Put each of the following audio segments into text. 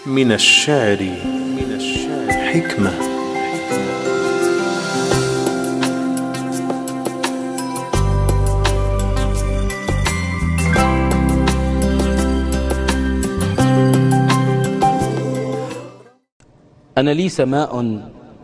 من الشعر حكمة. أنا لي سماء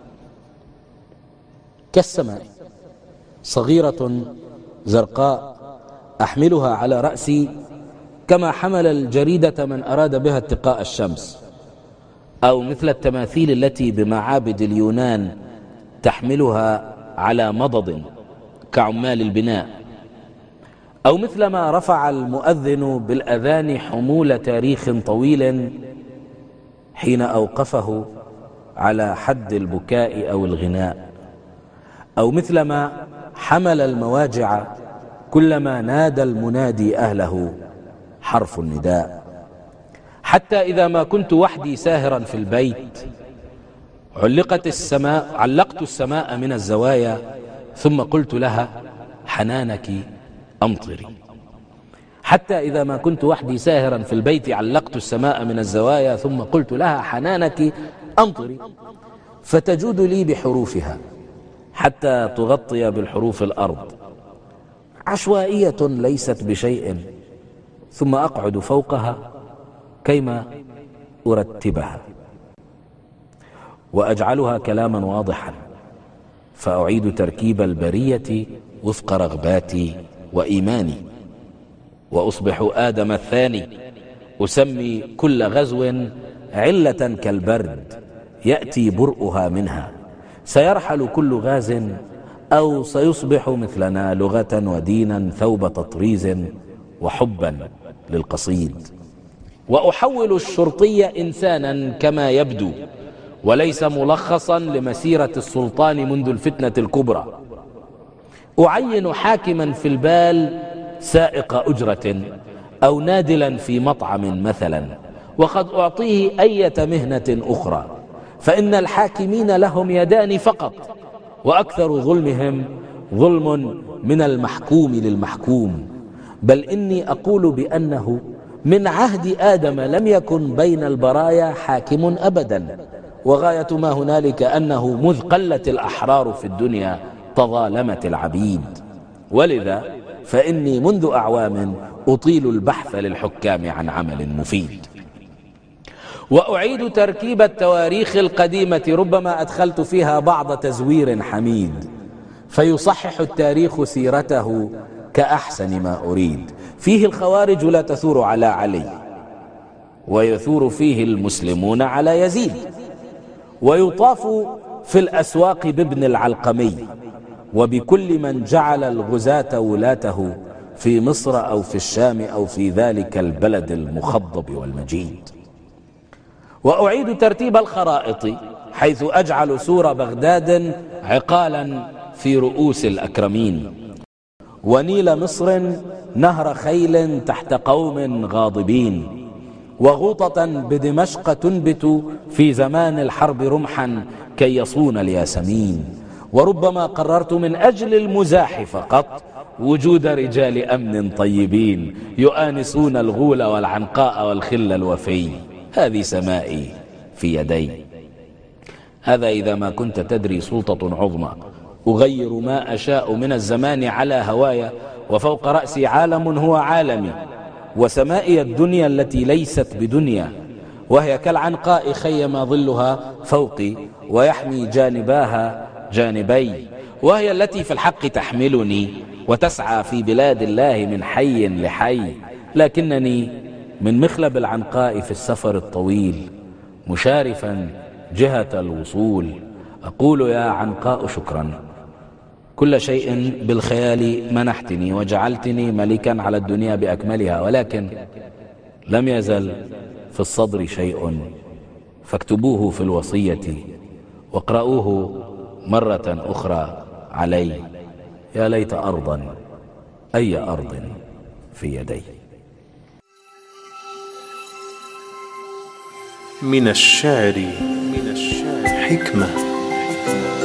كالسماء، صغيرة زرقاء أحملها على رأسي كما حمل الجريدة من أراد بها اتقاء الشمس، أو مثل التماثيل التي بمعابد اليونان تحملها على مضض كعمال البناء، أو مثل ما رفع المؤذن بالأذان حمول تاريخ طويل حين أوقفه على حد البكاء أو الغناء، أو مثلما حمل المواجع كلما نادى المنادي أهله حرف النداء. حتى إذا ما كنت وحدي ساهرا في البيت علقت علقت السماء من الزوايا ثم قلت لها حنانك أمطري. حتى إذا ما كنت وحدي ساهرا في البيت علقت السماء من الزوايا ثم قلت لها حنانك أمطري، فتجود لي بحروفها حتى تغطي بالحروف الأرض، عشوائية ليست بشيء، ثم أقعد فوقها كيما أرتبها وأجعلها كلاما واضحا، فأعيد تركيب البرية وفق رغباتي وإيماني، وأصبح آدم الثاني، أسمي كل غزو علة كالبرد يأتي برؤها منها، سيرحل كل غاز أو سيصبح مثلنا لغة ودينا ثوب تطريز وحبا للقصيد. وأحول الشرطي إنسانا كما يبدو، وليس ملخصا لمسيرة السلطان منذ الفتنة الكبرى. أعين حاكما في البال سائق أجرة أو نادلا في مطعم مثلا، وقد أعطيه أية مهنة أخرى، فإن الحاكمين لهم يدان فقط، وأكثر ظلمهم ظلم من المحكوم للمحكوم. بل إني أقول بأنه من عهد آدم لم يكن بين البرايا حاكم أبدا، وغاية ما هنالك أنه مذ قلت الأحرار في الدنيا تظالمت العبيد. ولذا فإني منذ أعوام أطيل البحث للحكام عن عمل مفيد. وأعيد تركيب التواريخ القديمة، ربما أدخلت فيها بعض تزوير حميد، فيصحح التاريخ سيرته كأحسن ما أريد. فيه الخوارج لا تثور على علي، ويثور فيه المسلمون على يزيد، ويطاف في الأسواق بابن العلقمي وبكل من جعل الغزاة ولاته في مصر أو في الشام أو في ذلك البلد المخضب والمجيد. وأعيد ترتيب الخرائط، حيث أجعل سور بغداد عقالا في رؤوس الأكرمين، ونيل مصر نهر خيل تحت قوم غاضبين، وغوطة بدمشق تنبت في زمان الحرب رمحا كي يصون الياسمين. وربما قررت من أجل المزاح فقط وجود رجال أمن طيبين يؤانسون الغول والعنقاء والخل الوفي. هذه سمائي في يدي. هذا إذا ما كنت تدري سلطة عظمى أغير ما أشاء من الزمان على هوايا، وفوق رأسي عالم هو عالمي، وسمائي الدنيا التي ليست بدنيا، وهي كالعنقاء خيما ظلها فوقي ويحمي جانباها جانبي، وهي التي في الحق تحملني وتسعى في بلاد الله من حي لحي، لكنني من مخلب العنقاء في السفر الطويل مشارفا جهة الوصول. أقول يا عنقاء شكرا، كل شيء بالخيال منحتني وجعلتني ملكا على الدنيا بأكملها، ولكن لم يزل في الصدر شيء، فاكتبوه في الوصية واقرأوه مرة أخرى علي. يا ليت أرضا، أي أرض في يدي. من الشعر حكمة.